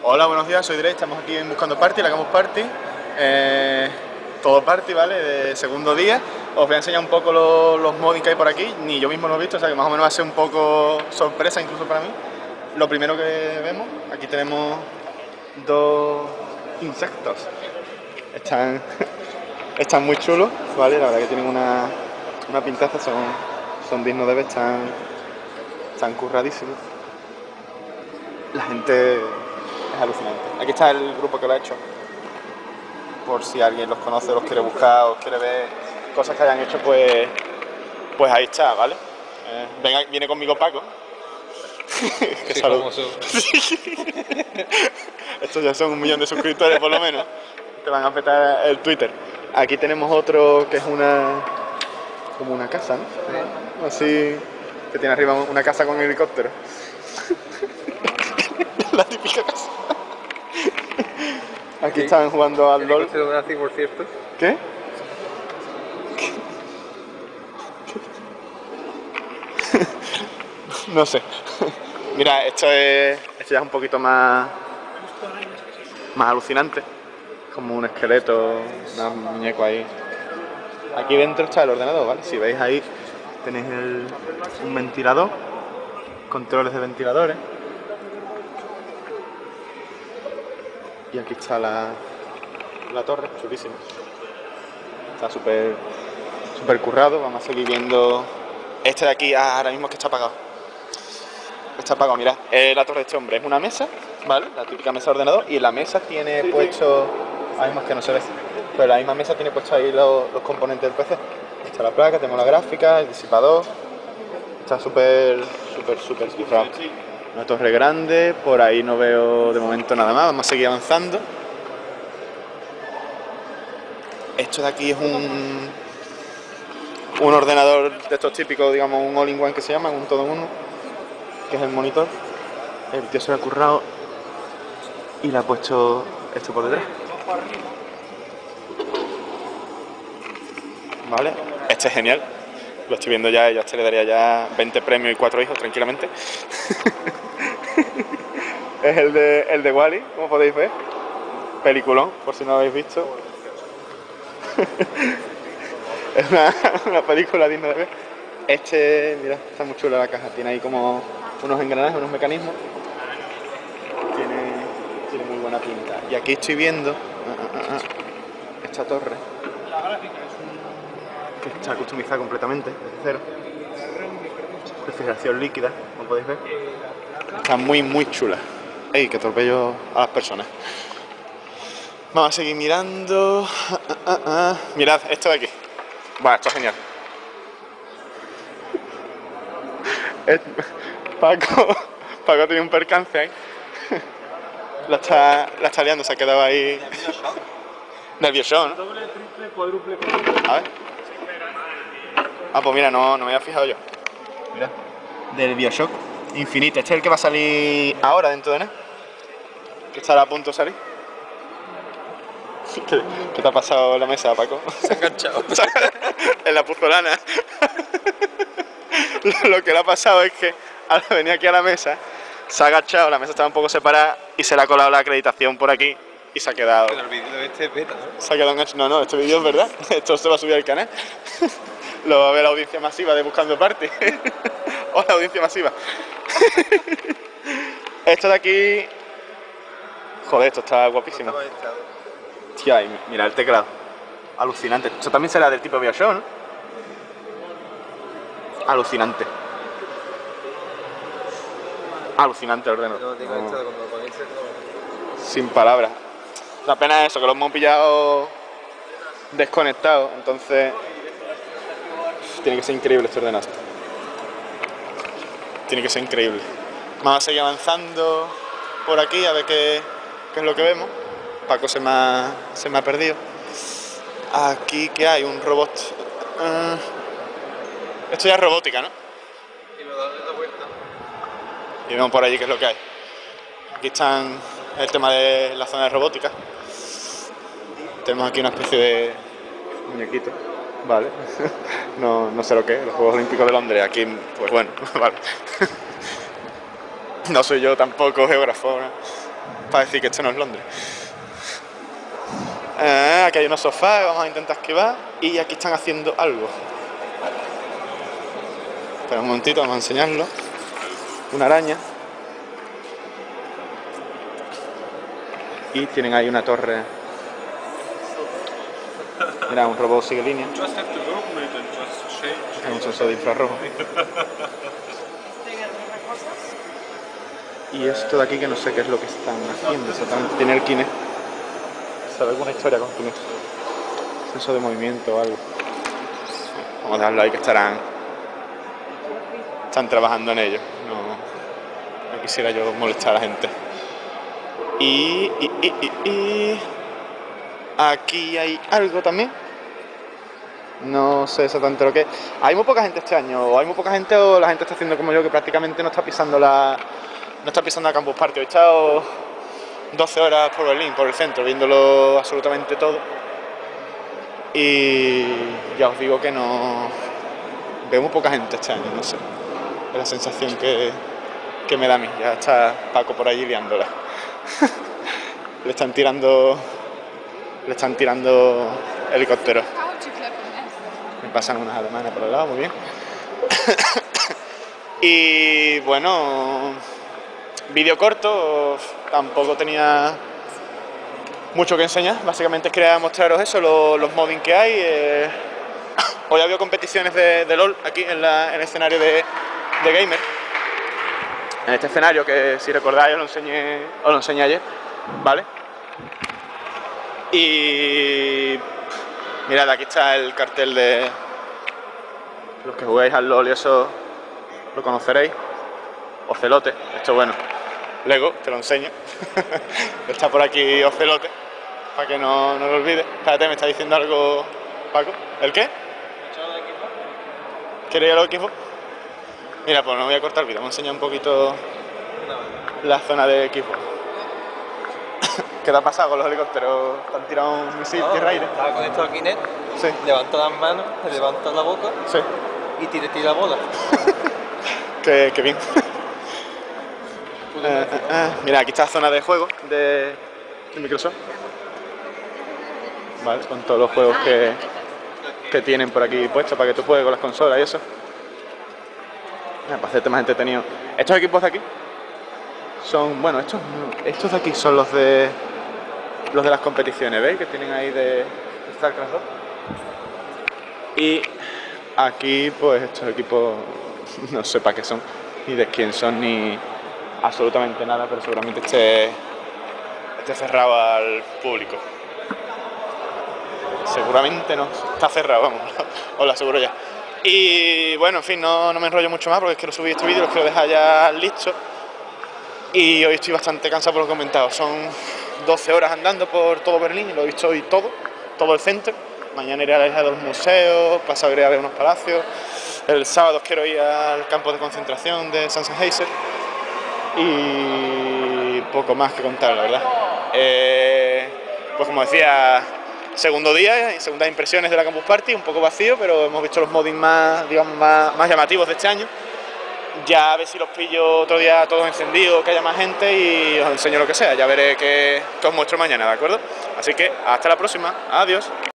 Hola, buenos días, soy Dre, estamos aquí en Buscando Party, la Campus Party. Todo party, ¿vale? De segundo día. Os voy a enseñar un poco los modding que hay por aquí, ni yo mismo lo he visto, o sea que más o menos va a ser un poco sorpresa incluso para mí. Lo primero que vemos, aquí tenemos dos insectos. Están, están muy chulos, ¿vale? La verdad que tienen una pintaza, son dignos de ver, están curradísimos. La gente es alucinante. Aquí está el grupo que lo ha hecho. Por si alguien los conoce, los quiere buscar o quiere ver cosas que hayan hecho, pues ahí está, ¿vale? Viene conmigo Paco. Que Sí, salud. famoso. Estos ya son 1 millón de suscriptores por lo menos. Te van a petar el Twitter. Aquí tenemos otro que es como una casa, ¿no? Así que tiene arriba una casa con helicóptero. La típica casa. Aquí están jugando al LOL. ¿Helicóptero nazi, por cierto? ¿Qué? No sé. Mira, esto ya es un poquito más alucinante. Como un esqueleto, un muñeco ahí. Aquí dentro está el ordenador, ¿vale? Si veis ahí, tenéis un ventilador, controles de ventiladores. Y aquí está la torre, chulísima. Está súper currado. Vamos a seguir viendo este de aquí. Ahora mismo es que está apagado. Está apagado, mirad. La torre de este hombre es una mesa, ¿vale? La típica mesa de ordenador. Y en la mesa tiene puesto... Ahora mismo es que no se ve. Pero en la misma mesa tiene puesto ahí los componentes del PC. Aquí está la placa, tenemos la gráfica, el disipador. Está súper currado. Una torre grande. Por ahí no veo de momento nada más. Vamos a seguir avanzando. Esto de aquí es un ordenador de estos típicos, digamos, un all-in-one que se llama, un todo en uno, que es el monitor. El tío se lo ha currado y le ha puesto esto por detrás. Vale, este es genial. Lo estoy viendo ya, yo a este le daría ya 20 premios y 4 hijos tranquilamente. Es el de Wall-E, como podéis ver. Peliculón, por si no lo habéis visto. Es una película digna de ver. Mira, está muy chula la caja. Tiene ahí como unos engranajes, unos mecanismos. Tiene muy buena pinta. Y aquí estoy viendo esta torre, que está customizada completamente, desde cero. Refrigeración líquida, como podéis ver. Está muy chula. ¡Ey, que atropello a las personas! Vamos a seguir mirando. Mirad esto de aquí. Bueno, esto es genial. Paco tiene un percance ahí. La está liando, se ha quedado ahí. Nervioso, ¿no? Doble, triple, cuádruple. A ver. Pues mira, no me había fijado yo. Mira. Del Bioshock Infinite. Este es el que va a salir ahora dentro de nada. Que estará a punto de salir. ¿Qué te ha pasado en la mesa, Paco? Se ha enganchado. En la puzolana. Lo que le ha pasado es que al venir aquí a la mesa se ha agachado, la mesa estaba un poco separada y se le ha colado la acreditación por aquí y se ha quedado... Pero el vídeo de este es beta, ¿no? Se ha quedado enganchado. No, este vídeo es verdad. Esto se va a subir al canal. Lo va a ver la audiencia masiva de Buscando Party. Hola, audiencia masiva. Esto de aquí... Joder, esto está guapísimo. Tía, mira el teclado. Alucinante. Esto también será del tipo Bioshock, ¿no? Alucinante. Alucinante el ordenador. Sin palabras. La pena es eso, que lo hemos pillado desconectado, entonces tiene que ser increíble este ordenador. Tiene que ser increíble. Vamos a seguir avanzando por aquí a ver qué es lo que vemos. Paco se me ha perdido. Aquí, ¿qué hay? Un robot. Esto ya es robótica, ¿no? Y lo das de vuelta. Y vemos por allí qué es lo que hay. Aquí están el tema de la zona de robótica. Tenemos aquí una especie de muñequito, vale. No sé lo que es, los Juegos Olímpicos de Londres. Aquí, pues bueno, vale. No soy yo tampoco geógrafo, ¿no? para decir que esto no es Londres. Aquí hay unos sofás, vamos a intentar esquivar y aquí están haciendo algo. Espera un momentito, vamos a enseñarlo. Una araña. Y tienen ahí una torre. Mira, un robot sigue línea. Es un sensor de infrarrojo. Y esto de aquí que no sé qué es lo que están haciendo exactamente. Tiene el Kinect. ¿Sabe alguna historia con Kinect? Sensor de movimiento o algo. Vamos a dejarlo ahí que están trabajando en ello. No quisiera yo molestar a la gente. Y aquí hay algo también. No sé exactamente lo que es. Hay muy poca gente este año, o hay muy poca gente, o la gente está haciendo como yo, que prácticamente no está pisando la Campus Party. He estado 12 horas por Berlín, por el centro, viéndolo absolutamente todo. Y ya os digo que no veo muy poca gente este año, no sé. Es la sensación que me da a mí. Ya está Paco por allí liándola. Le están tirando helicópteros. Me pasan unas alemanas por el lado, muy bien. Y bueno, vídeo corto, tampoco tenía mucho que enseñar. Básicamente quería mostraros eso, los modding que hay. Hoy había competiciones de LOL aquí en el escenario de Gamer. En este escenario que, si recordáis, os lo enseñé ayer, ¿vale? Y mirad, aquí está el cartel de los que jugáis al LOL y eso lo conoceréis. Ocelote, esto bueno, Lego, te lo enseño. Está por aquí Ocelote, para que no lo olvides. Espérate, me está diciendo algo Paco. ¿El qué? ¿Queréis el equipo? Mira, pues no voy a cortar el vídeo, vamos a enseñar un poquito la zona de equipo. ¿Qué te ha pasado con los helicópteros? ¿Te han tirado un misil tierra-aire? Estaba conectado al Kinect, Sí. levanto las manos, levanto la boca Sí. y tiro la bola. Qué bien. Mira, aquí está la zona de juego de Microsoft. Vale, con todos los juegos que tienen por aquí puestos para que tú juegues con las consolas y eso. Para hacerte más entretenido. Estos equipos de aquí son, bueno, estos de aquí son los de las competiciones, ¿veis? Que tienen ahí de StarCraft 2. Y aquí, pues estos equipos no sé para qué son, ni de quién son, ni absolutamente nada, pero seguramente esté cerrado al público. Seguramente no, está cerrado, vamos, os lo aseguro ya. Y bueno, en fin, no me enrollo mucho más porque quiero subir este vídeo, los quiero dejar ya listos. Y hoy estoy bastante cansado por lo comentado. Son 12 horas andando por todo Berlín, lo he visto hoy todo el centro. Mañana iré a los museos, pasado iré a ver unos palacios. El sábado quiero ir al campo de concentración de Sachsenhausen. Y poco más que contar, la verdad. Pues como decía, segundo día y segundas impresiones de la Campus Party, un poco vacío, pero hemos visto los moddings más llamativos de este año. Ya a ver si los pillo otro día todos encendidos, que haya más gente y os enseño lo que sea. Ya veré qué os muestro mañana, ¿de acuerdo? Así que hasta la próxima. Adiós.